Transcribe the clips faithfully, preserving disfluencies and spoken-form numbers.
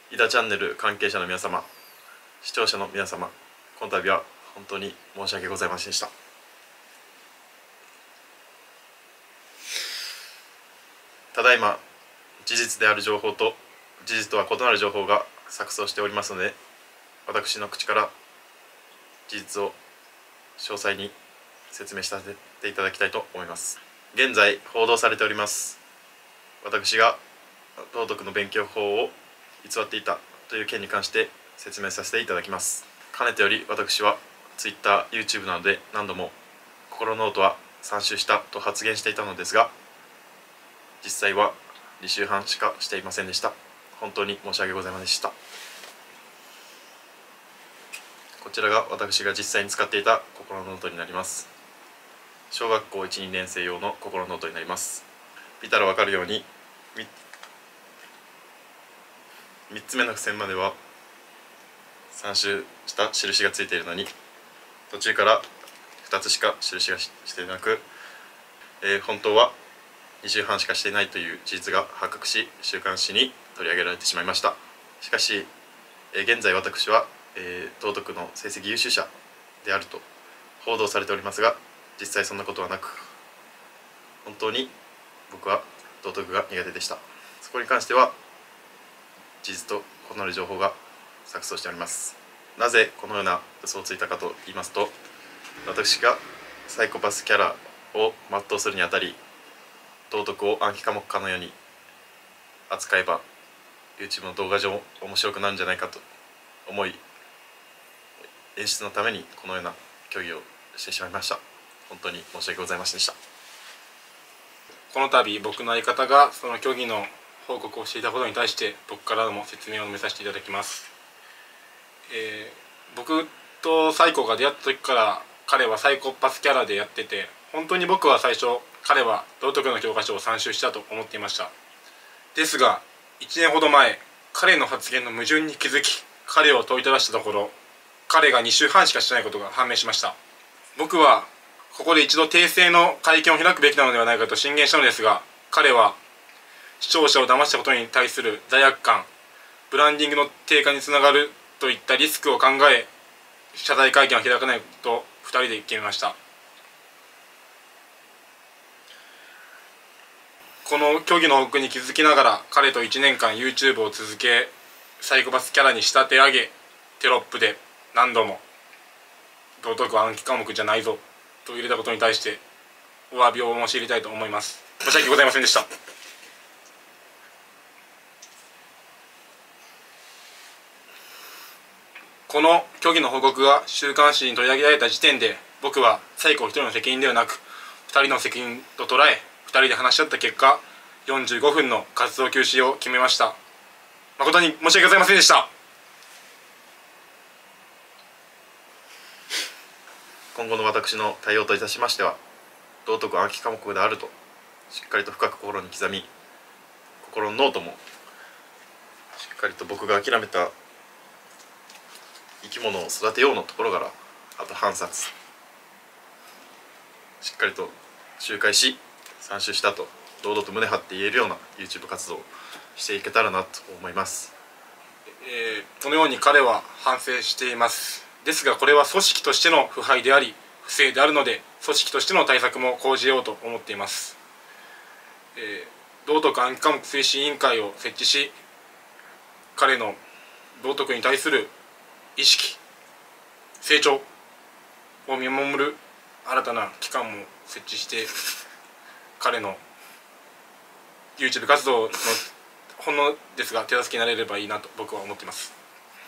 イダチャンネル関係者の皆様、視聴者の皆様、この度は本当に申し訳ございませんでした。ただいま事実である情報と事実とは異なる情報が錯綜しておりますので、私の口から事実を詳細に説明させていただきたいと思います。現在報道されております、私が道徳の勉強法を偽っていたという件に関して説明させていただきます。かねてより私は Twitter、YouTube などで何度も心ノートは参集したと発言していたのですが、実際は履修班しかしていませんでした。本当に申し訳ございませんでした。こちらが私が実際に使っていた心ノートになります。小学校いち、にねん生用の心ノートになります。見たらわかるようにみっつめの付箋までは参集した印がついているのに、途中からふたつしか印がしていなく、えー、本当はに週半しかしていないという事実が発覚し、週刊誌に取り上げられてしまいました。しかし、えー、現在私は、えー、道徳の成績優秀者であると報道されておりますが、実際そんなことはなく、本当に僕は道徳が苦手でした。そこに関しては事実と異なる情報が錯綜しております。なぜこのような嘘をついたかと言いますと、私がサイコパスキャラを全うするにあたり、道徳を暗記科目かのように扱えば YouTube の動画上面白くなるんじゃないかと思い、演出のためにこのような競技をしてしまいました。本当に申し訳ございませんでした。 この度僕の相方がその競技の報告をしていたことに対して僕からも説明を述べさせていただきます。えー、僕とサイコが出会った時から彼はサイコパスキャラでやってて、本当に僕は最初彼は道徳の教科書を参集したと思っていました。ですがいちねんほど前、彼の発言の矛盾に気づき彼を問いただしたところ、彼がに週半しかしてないことが判明しました。僕はここで一度訂正の会見を開くべきなのではないかと進言したのですが、彼は視聴者を騙したことに対する罪悪感、ブランディングの低下につながるといったリスクを考え、謝罪会見を開かないとふたりで決めました。この虚偽の報告に気づきながら彼といちねんかん YouTube を続け、サイコパスキャラに仕立て上げ、テロップで何度も道徳は暗記科目じゃないぞと入れたことに対してお詫びを申し入れたいと思います。申し訳ございませんでした。この虚偽の報告が週刊誌に取り上げられた時点で、僕はサイコ一人の責任ではなくふたりの責任と捉え、ふたりで話し合った結果よんじゅうごふんの活動休止を決めました。誠に申し訳ございませんでした。 今後の私の対応といたしましては、道徳暗記科目であるとしっかりと深く心に刻み、心のノートもしっかりと僕が諦めた生き物を育てようのところから、あと半冊しっかりと周回し参集したと堂々と胸張って言えるような YouTube 活動をしていけたらなと思います。 えー、このように彼は反省しています。ですがこれは組織としての腐敗であり不正であるので、組織としての対策も講じようと思っています。えー、道徳暗記科目推進委員会を設置し、彼の道徳に対する意識、成長を見守る新たな機関も設置して、彼の YouTube 活動のほんのですが手助けになれればいいなと僕は思っています。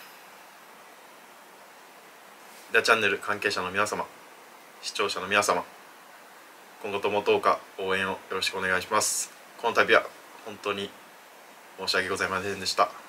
イダチャンネル関係者の皆様、視聴者の皆様、今後ともどうか応援をよろしくお願いします。この度は本当に申し訳ございませんでした。